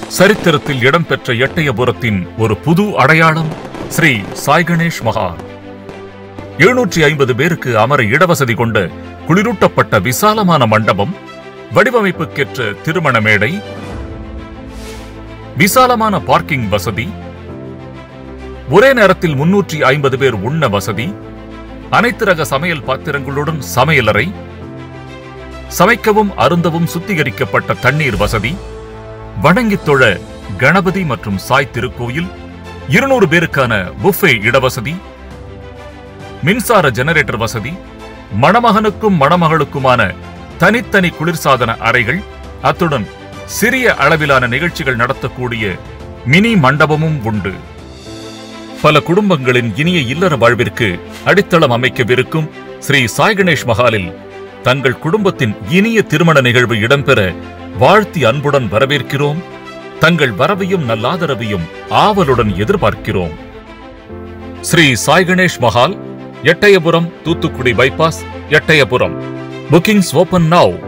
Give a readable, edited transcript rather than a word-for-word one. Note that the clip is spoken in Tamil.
சரித்திரத்தில் இடம்பெற்ற எட்டயபுரத்தின் ஒரு புது அடையாளம் ஸ்ரீ சாய் கணேஷ் மஹால். 750 பேருக்கு அமர இடவசதி கொண்ட குளிரூட்டப்பட்ட விசாலமான மண்டபம், வடிவமைப்புக்கேற்ற திருமண மேடை, விசாலமான பார்க்கிங் வசதி, ஒரே நேரத்தில் 350 பேர் உண்ண வசதி, அனைத்து ரக சமையல் பாத்திரங்களுடன் சமையலறை, சமைக்கவும் அருந்தவும் சுத்திகரிக்கப்பட்ட தண்ணீர் வசதி, வணங்கித் தொழ கணபதி மற்றும் சாய் திருக்கோயில், 200 பேருக்கான புஃபே இடவசதி, மின்சார ஜெனரேட்டர் வசதி, மணமகனுக்கும் மணமகளுக்குமான தனித்தனி குளிர்சாதன அறைகள், அத்துடன் சிறிய அளவிலான நிகழ்ச்சிகள் நடத்தக்கூடிய மினி மண்டபமும் உண்டு. பல குடும்பங்களின் இனிய இல்லற வாழ்விற்கு அடித்தளம் அமைக்கவிருக்கும் ஸ்ரீ சாய் கணேஷ் மஹாலில் தங்கள் குடும்பத்தின் இனிய திருமண நிகழ்வு இடம்பெற வாழ்த்தி அன்புடன் வரவேற்கிறோம். தங்கள் வரவையும் நல்லாதரவையும் ஆவலுடன் எதிர்பார்க்கிறோம். Shri Sai Ganesh Mahal, Ettayapuram, Thoothukudi bypass, Ettayapuram. Bookings open now.